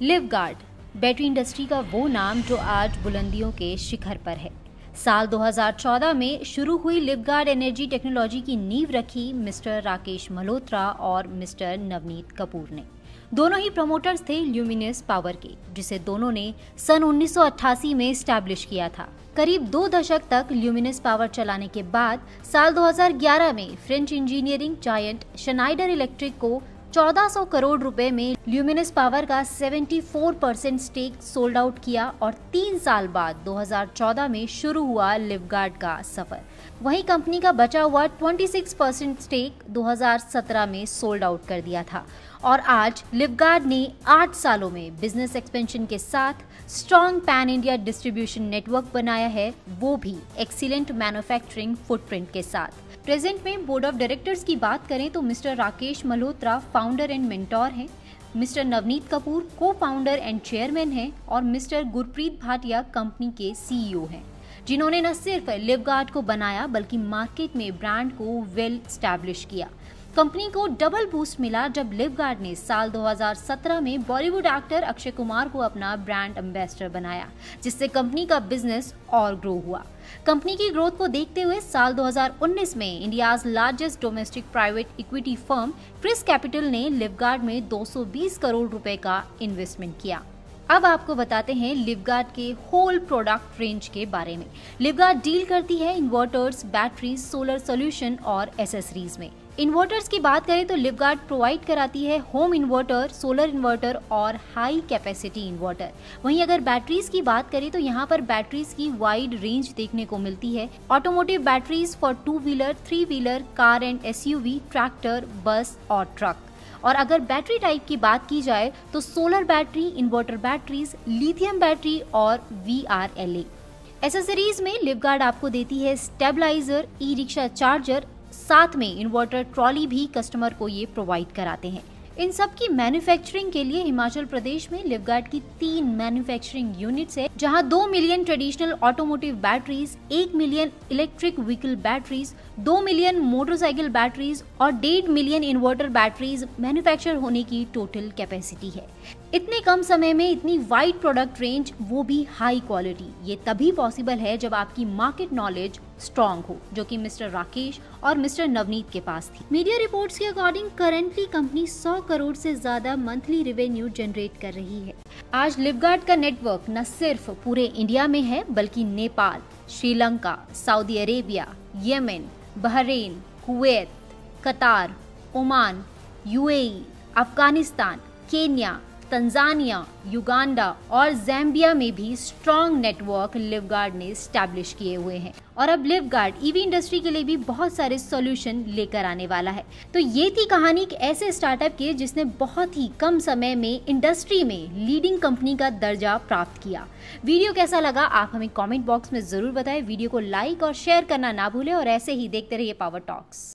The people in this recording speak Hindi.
लिवगार्ड बैटरी इंडस्ट्री का वो नाम जो आज बुलंदियों के शिखर पर है। साल 2014 में शुरू हुई लिवगार्ड एनर्जी टेक्नोलॉजी की नींव रखी मिस्टर राकेश मल्होत्रा और मिस्टर नवनीत कपूर ने। दोनों ही प्रमोटर्स थे ल्यूमिनस पावर के, जिसे दोनों ने सन 1988 में स्टैब्लिश किया था। करीब 2 दशक तक ल्यूमिनस पावर चलाने के बाद साल 2011 में French engineering giant Schneider Electric को 1400 करोड़ रुपए में ल्यूमिनस पावर का 74% स्टेक सोल्ड आउट किया और 3 साल बाद 2014 में शुरू हुआ लिवगार्ड का सफर। वहीं कंपनी का बचा हुआ 26% स्टेक 2017 में सोल्ड आउट कर दिया था और आज लिवगार्ड ने 8 सालों में बिजनेस एक्सपेंशन के साथ strong pan India distribution network बनाया है, वो भी एक्सीलेंट मैन्युफैक्चरिंग फुटप्रिंट के साथ। प्रेजेंट में बोर्ड ऑफ डायरेक्टर्स की बात करें तो mister Rakesh Malhotra founder and mentor हैं, मिस्टर नवनीत कपूर को फाउंडर एंड चेयरमैन हैं और मिस्टर गुरप्रीत भाटिया कंपनी के सीईओ हैं, जिन्होंने न सिर्फ लिवगार्ड को बनाया बल्कि मार्केट में ब्रांड को वेल स्टैब्लिश किया। कंपनी को डबल बूस्ट मिला जब लिवगार्ड ने साल 2017 में बॉलीवुड एक्टर अक्षय कुमार को अपना ब्रांड एम्बेसडर बनाया, जिससे कंपनी का बिजनेस और ग्रो हुआ। कंपनी की ग्रोथ को देखते हुए साल 2019 में India's largest domestic private equity firm Chrys Capital ने लिवगार्ड में 220 करोड़ रुपए का इन्वेस्टमेंट किया। अब आपको बताते हैं लिवगार्ड के होल प्रोडक्ट रेंज के बारे में। लिवगार्ड डील करती है इन्वर्टर्स, बैटरीज, सोलर सोल्यूशन और एसेसरीज में। इन्वर्टर्स की बात करें तो लिवगार्ड प्रोवाइड कराती है होम इन्वर्टर, सोलर इन्वर्टर और हाई कैपेसिटी इन्वर्टर। वहीं अगर बैटरीज की बात करें तो यहाँ पर बैटरीज की वाइड रेंज देखने को मिलती है। Automotive batteries for 2 wheeler, 3 wheeler, car and SUV, tractor, bus और ट्रक। और अगर बैटरी टाइप की बात की जाए तो solar battery, inverter batteries, lithium battery और VRLA। एसेसरीज में लिवगार्ड आपको देती है स्टेबलाइजर, ई रिक्शा चार्जर, साथ में इन्वर्टर ट्रॉली भी कस्टमर को ये प्रोवाइड कराते हैं। इन सब की मैन्युफैक्चरिंग के लिए हिमाचल प्रदेश में लिवगार्ड की 3 मैन्युफैक्चरिंग यूनिट्स है, जहां 2 million traditional automotive batteries, 1 million electric vehicle batteries, 2 million motorcycle batteries और 1.5 मिलियन इन्वर्टर बैटरीज मैन्युफैक्चर होने की टोटल कैपेसिटी है। इतने कम समय में इतनी वाइड प्रोडक्ट रेंज, वो भी हाई क्वालिटी, ये तभी पॉसिबल है जब आपकी मार्केट नॉलेज स्ट्रॉन्ग हो, जो कि मिस्टर राकेश और मिस्टर नवनीत के पास थी। मीडिया रिपोर्ट्स के अकॉर्डिंग करंटली कंपनी 100 करोड़ से ज्यादा मंथली रेवेन्यू जनरेट कर रही है। आज लिवगार्ड का नेटवर्क न सिर्फ पूरे इंडिया में है बल्कि Nepal, Sri Lanka, Saudi Arabia, Yemen, Bahrain, Kuwait, Qatar, Oman, UAE, Afghanistan, Kenya, Tanzania, Uganda और ज़ैम्बिया में भी स्ट्रॉन्ग नेटवर्क लिवगार्ड ने स्टैब्लिश किए हुए हैं। और अब लिवगार्ड ईवी इंडस्ट्री के लिए भी बहुत सारे सॉल्यूशन लेकर आने वाला है। तो ये थी कहानी एक ऐसे स्टार्टअप की जिसने बहुत ही कम समय में इंडस्ट्री में लीडिंग कंपनी का दर्जा प्राप्त किया। वीडियो कैसा लगा आप हमें कमेंट बॉक्स में जरूर बताएं। वीडियो को लाइक और शेयर करना ना भूलें और ऐसे ही देखते रहिए पावर टॉक्स।